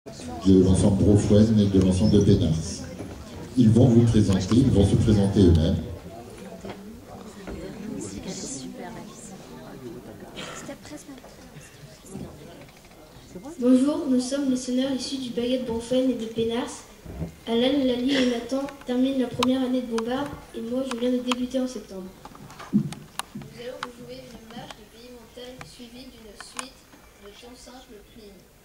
de l'ensemble Brofouen et de l'ensemble de Pénars. Ils vont vous présenter, ils vont se présenter eux-mêmes. Bonjour, nous sommes les sonneurs issus du baguette Brofouen et de Pénars. Alan, Lali et Nathan terminent la première année de Bombarde et moi je viens de débuter en septembre. Nous allons vous jouer une marche de pays montagne suivie d'une suite de chants simples clean.